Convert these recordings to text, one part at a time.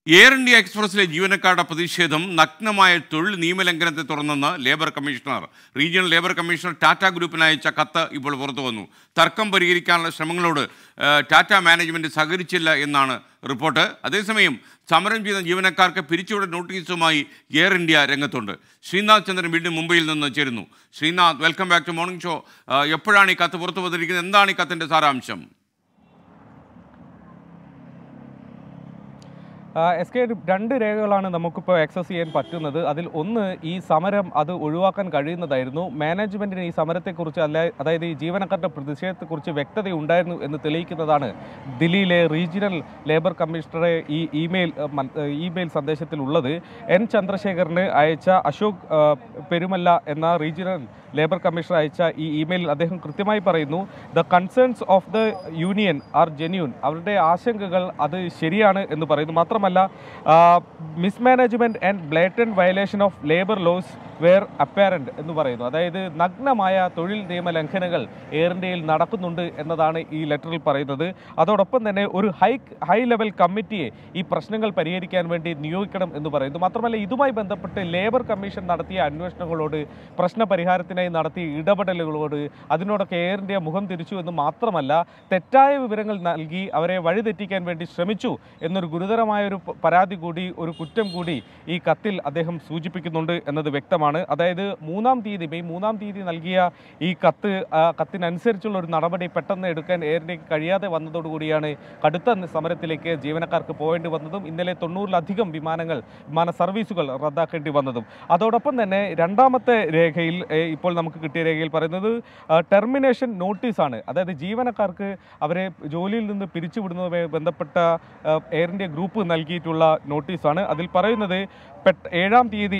Air India എക്സ്പ്രസിലെ ജീവനക്കാരുടെ പ്രതിഷേധം നഗ്നമായ തൊഴിൽ നിയമലംഘനത്തെ തുടർന്നെന്ന് labour commissioner regional labour commissioner Tata ഗ്രൂപ്പിന് അയച്ച കത്ത് ഇപ്പോൾ പുറത്തു വന്നു. തർക്കം പരിഹരിക്കാനുള്ള ശ്രമങ്ങളോട് ടാറ്റ മാനേജ്മെൻറ്റ് സഹകരിച്ചില്ല എന്നാണ് റിപ്പോർട്ട്. അതേസമയം സമരം ചെയ്ത ജീവനക്കാർക്ക് പിരിച്ചുവിടൽ നോട്ടീസുമായി എയർ ഇന്ത്യ രംഗത്തുണ്ട്. ശ്രീനാഥ് ചന്ദ്രൻ വീണ്ടും മുംബൈയിൽ നിന്ന് ചേരുന്നു. Srinath, welcome back to morning show. എപ്പോഴാണ് ഈ കത്ത് പുറത്തു വന്നിരിക്കുന്നത്? എന്താണ് ഈ കത്തിൻ്റെ സാരാംശം? രണ്ട് രേഖകളാണ് നമുക്കിപ്പോൾ ആക്സസ് ചെയ്യാൻ പറ്റുന്നത്. അതിൽ ഒന്ന്, ഈ സമരം അത് ഒഴിവാക്കാൻ കഴിയുന്നതായിരുന്നു. മാനേജ്മെൻറ്റിന് ഈ സമരത്തെക്കുറിച്ച് അതായത് ഈ ജീവനക്കാരുടെ പ്രതിഷേധത്തെക്കുറിച്ച് വ്യക്തതയുണ്ടായിരുന്നു എന്ന് തെളിയിക്കുന്നതാണ് ദില്ലിയിലെ റീജിയണൽ ലേബർ കമ്മീഷണറെ ഈ ഇമെയിൽ സന്ദേശത്തിലുള്ളത്. എൻ ചന്ദ്രശേഖറിന് അയച്ച അശോക് പെരുമല്ല എന്ന റീജിയണൽ ലേബർ കമ്മീഷണർ അയച്ച ഈ ഇമെയിലിൽ അദ്ദേഹം കൃത്യമായി പറയുന്നു, the concerns of the union are genuine. അവരുടെ ആശങ്കകൾ അത് ശരിയാണ് എന്ന് പറയുന്നു. മാത്രമല്ല, mismanagement and blatant violation of labour laws were apparent എന്ന് പറയുന്നു. അതായത് നഗ്നമായ തൊഴിൽ നിയമ ലംഘനങ്ങൾ എയർ ഇന്ത്യയിൽ നടക്കുന്നുണ്ട് എന്നതാണ് ഈ ലെറ്ററിൽ പറയുന്നത്. അതോടൊപ്പം തന്നെ ഒരു ഹൈ ലെവൽ കമ്മിറ്റിയെ ഈ പ്രശ്നങ്ങൾ പരിഹരിക്കാൻ വേണ്ടി നിയോഗിക്കണം എന്ന് പറയുന്നു. മാത്രമല്ല, ഇതുമായി ബന്ധപ്പെട്ട് ലേബർ കമ്മീഷൻ നടത്തിയ അന്വേഷണങ്ങളോട്, പ്രശ്നപരിഹാരത്തിനായി നടത്തിയ ഇടപെടലുകളോട് അതിനോടൊക്കെ എയർ ഇന്ത്യ മുഖം തിരിച്ചു എന്ന് മാത്രമല്ല, തെറ്റായ വിവരങ്ങൾ നൽകി അവരെ വഴിതെറ്റിക്കാൻ വേണ്ടി ശ്രമിച്ചു എന്നൊരു ഗുരുതരമായ ഒരു പരാതി കൂടി, ഒരു കുറ്റം കൂടി ഈ കത്തിൽ അദ്ദേഹം സൂചിപ്പിക്കുന്നുണ്ട് എന്നത് വ്യക്തമാണ്. അതായത് മെയ് 3-ാം തീയതി നൽകിയ ഈ കത്തിനനുസരിച്ചുള്ള ഒരു നടപടി പെട്ടെന്ന് എടുക്കാൻ എയർ ഇന്ത്യക്ക് കഴിയാതെ വന്നതോടുകൂടിയാണ് കടുത്ത സമരത്തിലേക്ക് ജീവനക്കാർക്ക് പോകേണ്ടി വന്നതും ഇന്നലെ 90-ലധികം വിമാന സർവീസുകൾ റദ്ദാക്കേണ്ടി വന്നതും. അതോടൊപ്പം തന്നെ രണ്ടാമത്തെ രേഖയിൽ, ഇപ്പോൾ നമുക്ക് കിട്ടിയ രേഖയിൽ പറയുന്നത് ടെർമിനേഷൻ നോട്ടീസാണ്. അതായത് ജീവനക്കാർക്ക് അവരെ ജോലിയിൽ നിന്ന് പിരിച്ചുവിടുന്നതുമായി ബന്ധപ്പെട്ട എയർ ഇന്ത്യ ഗ്രൂപ്പ് നൽകിയിട്ടുള്ള നോട്ടീസാണ്. അതിൽ പറയുന്നത് 7-ാം തീയതി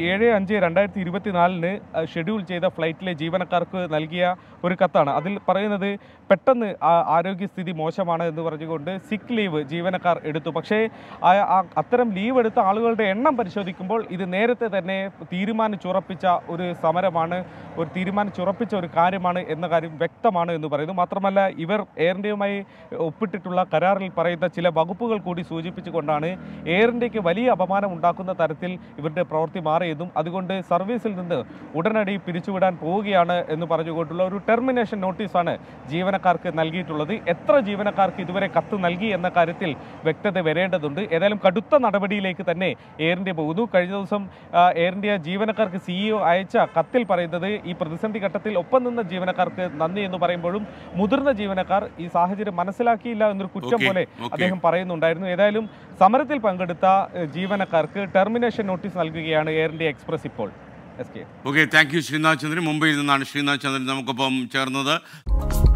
7/5/2024 ഷെഡ്യൂൾ ചെയ്ത ഫ്ലൈറ്റിലെ ജീവനക്കാർക്ക് നൽകിയ ഒരു കത്താണ്. അതിൽ പറയുന്നത് പെട്ടെന്ന് ആരോഗ്യസ്ഥിതി മോശമാണ് എന്ന് പറഞ്ഞുകൊണ്ട് സിക്ക് ലീവ് ജീവനക്കാർ എടുത്തു. പക്ഷേ അത്തരം ലീവ് എടുത്ത ആളുകളുടെ എണ്ണം പരിശോധിക്കുമ്പോൾ ഇത് നേരത്തെ തന്നെ തീരുമാനിച്ചുറപ്പിച്ച ഒരു സമരമാണ്, തീരുമാനിച്ചുറപ്പിച്ച ഒരു കാര്യമാണ് എന്ന കാര്യം വ്യക്തമാണ് എന്ന് പറയുന്നു. മാത്രമല്ല, ഇവർ എയർ ഇന്ത്യയുമായി ഒപ്പിട്ടിട്ടുള്ള കരാറിൽ പറയുന്ന ചില വകുപ്പുകൾ കൂടി സൂചിപ്പിച്ചുകൊണ്ടാണ് എയർ ഇന്ത്യക്ക് വലിയ അപമാനം ഉണ്ടാക്കുന്ന തരത്തിൽ ഇവരുടെ പ്രവൃത്തി മാറിയതും അതുകൊണ്ട് സർവീസിൽ നിന്ന് ഉടനടി പിരിച്ചുവിടാൻ പോവുകയാണ് എന്ന് പറഞ്ഞുകൊണ്ടുള്ള ഒരു ടെർമിനേഷൻ നോട്ടീസാണ് ജീവനക്കാർക്ക് നൽകിയിട്ടുള്ളത്. എത്ര ജീവനക്കാർക്ക് ഇതുവരെ കത്ത് നൽകി എന്ന കാര്യത്തിൽ വ്യക്തത വരേണ്ടതുണ്ട്. ഏതായാലും കടുത്ത നടപടിയിലേക്ക് തന്നെ എയർ ഇന്ത്യ പോകുന്നു. കഴിഞ്ഞ ദിവസം എയർ ഇന്ത്യ ജീവനക്കാർക്ക് CEO അയച്ച കത്തിൽ പറയുന്നത്, ഈ പ്രതിസന്ധി ഘട്ടത്തിൽ ഒപ്പം നിന്ന ജീവനക്കാർക്ക് നന്ദി എന്ന് പറയുമ്പോഴും മുതിർന്ന ജീവനക്കാർ ഈ സാഹചര്യം മനസ്സിലാക്കിയില്ല എന്നൊരു കുറ്റം പോലെ അദ്ദേഹം പറയുന്നുണ്ടായിരുന്നു. ഏതായാലും സമരത്തിൽ പങ്കെടുത്ത ജീവനക്കാർക്ക് ടെർമിനേഷൻ നോട്ടീസ് നൽകുകയാണ് എയർ ഇന്ത്യ എക്സ്പ്രസ് ഇപ്പോൾ. Thank you Srinath Chandran. മുംബൈയിൽ നിന്നാണ് ശ്രീനാഥ് ചന്ദ്രൻ നമുക്കൊപ്പം ചേർന്നത്.